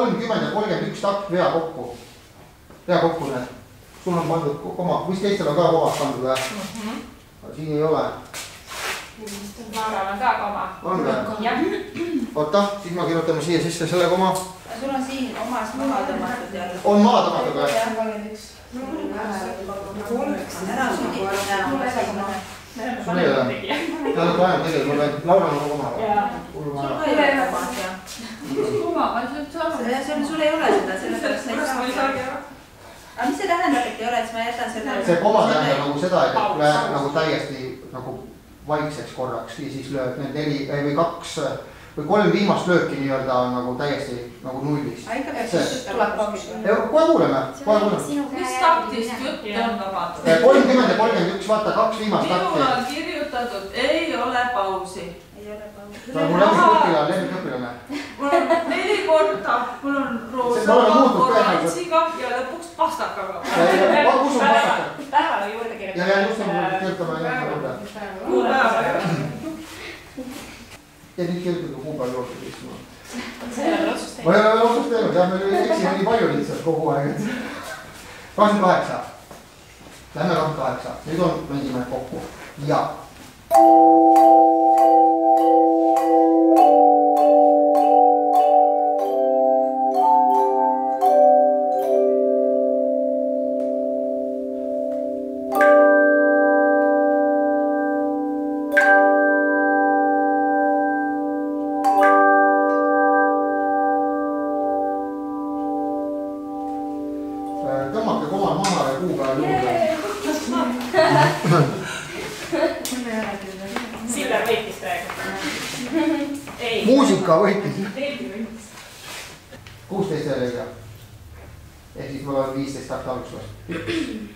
30 ja 31 takt vea kokku. Vea kokku need. Sul on pandud koma. Mis teistel on ka komad pandud või? Siin ei ole. Laural on ka koma. On või? Oota, siis ma kirjutame siia sisse selle koma. Sul on siin omas maha tõmmatud jälle. On maha tõmmatud või? Sul ei ole? Te olete vaja tegema, mul on Laura on koma. Sul ka ei ole komad, jah. Sul ei ole seda, sellepärast ei saa. Aga mis see tähendab, et ei ole, siis ma jätan selle... See koma tähendab nagu seda, et läheb nagu täiesti vaikseks korraks ja siis lööb need 4 või 2 või 3 viimast lööki nii-öelda on nagu täiesti nagu nullis. Ikka peaks tuleb kokku. Kohe kuuleme. Mis taktist jutt on vabadus? 30 ja 31, vaata 2 viimast takti. Minul on kirjutatud, ei ole pausi. See on mul lemmikõpilane. Mul on 4 korda, mul on roosa, oranžiga ja lõpuks pastakaga. Kus on pastaka? Päeva juurde kirjutame. Ja just on kirjutame juurde. Kuupäeva juurde. Ja nüüd kirjutada kuupäeva juurde. See ei ole otsust teinud. Ma ei ole veel otsust teinud, jah, meil eksime nii palju lihtsalt kogu aeg. 28. Lähme 28. Nüüd on mängime kokku. Ja. Tõmmake komad maha ja kuupäeva juurde. Silver võitis praegu. Muusika võitis. Teilgi võitis. 16 jälle. Ehk siis mul on 15 takt alguses.